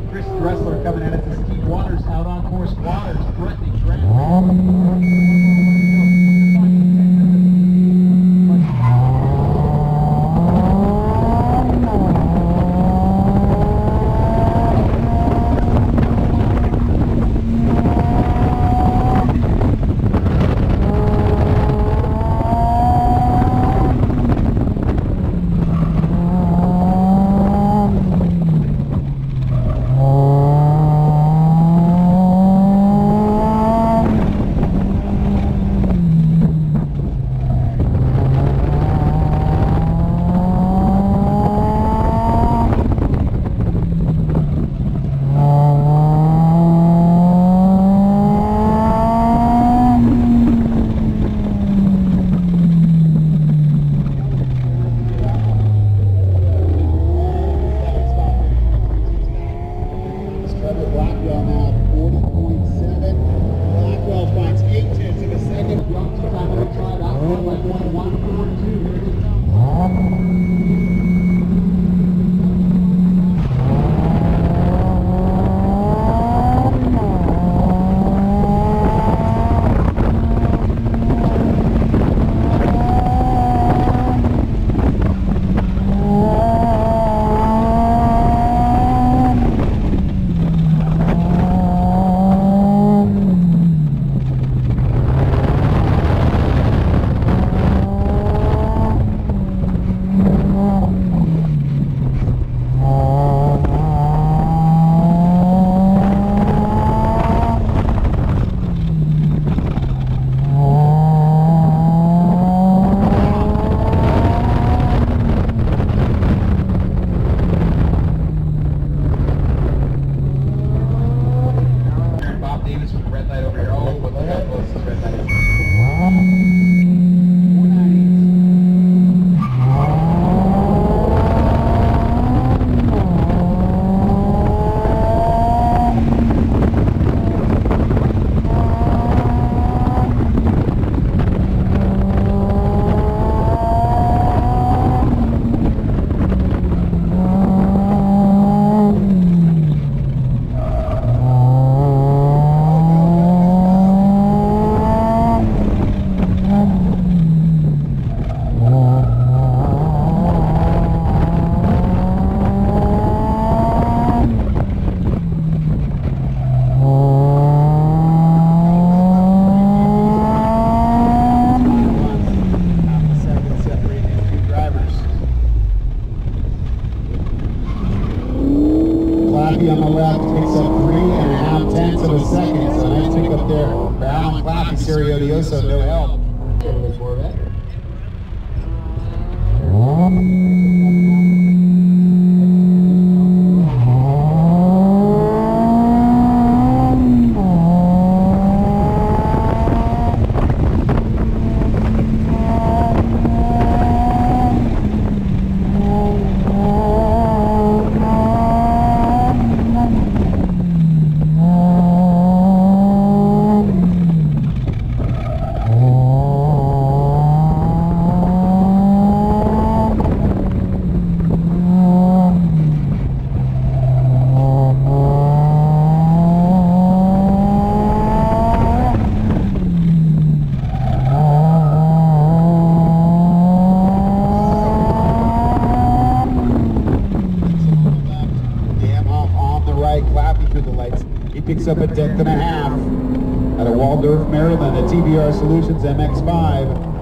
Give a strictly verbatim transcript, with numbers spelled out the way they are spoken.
Chris Dressler coming in. It's Steve Waters out on course. Waters threatening ground. Blackwell now forty point seven. Blackwell finds eight tenths of a second. Young two-time over tried out by point one four two. Here it is. On the left takes up three and a half tenths of a second. So nice pick up there. Brown and Clappy, Serio Dioso, no help. Clappy through the lights. He picks up a tenth and a half out of Waldorf, Maryland, a T B R Solutions M X five.